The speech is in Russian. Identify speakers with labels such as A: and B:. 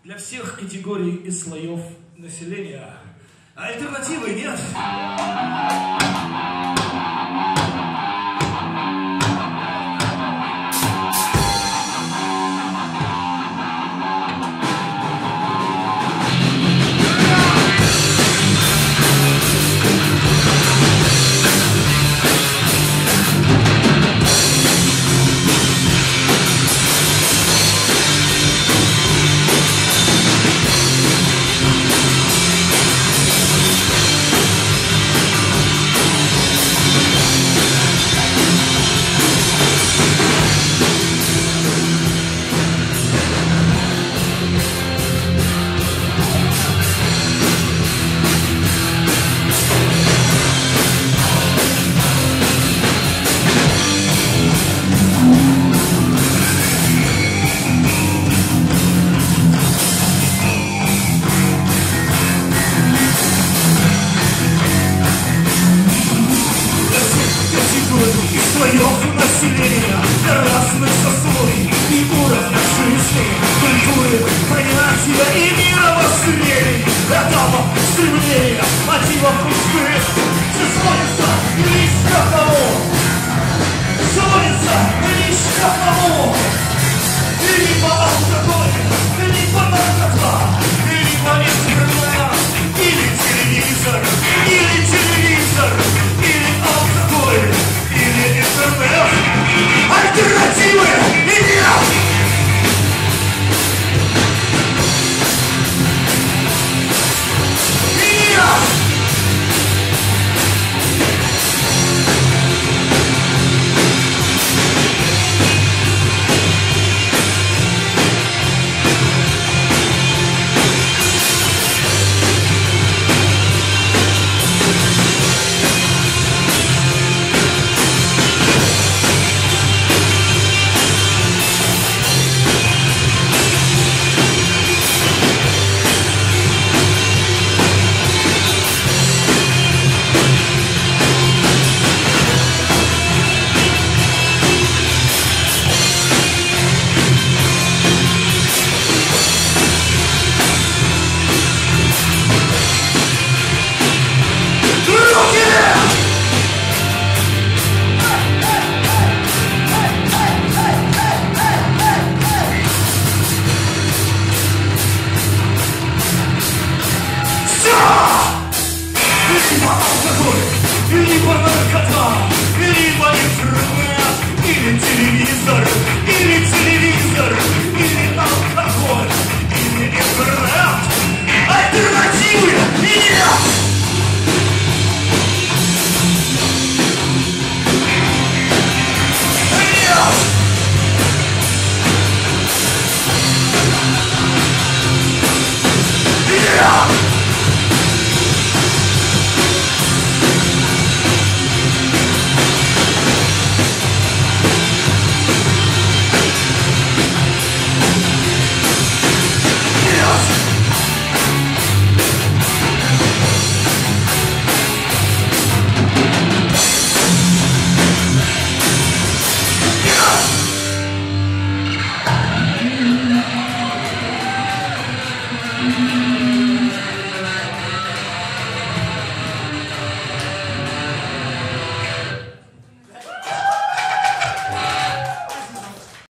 A: для всех категорий и слоев населения. Альтернативы нет.
B: Населения разных сословий и уровней жизни, культуры, понятия и мировоззрений, этапов, стремления, мотивов мечты. Все сводится лишь к одному, сводится лишь к одному. Либо алкоголь, либо наркота, либо интернет, или телевизор, или алкоголь, или интернет. Альтернативы нет! Нет! Либо алкоголь, либо наркота, либо интернет, или телевизор, или алкоголь, или интернет. Альтернативы нет!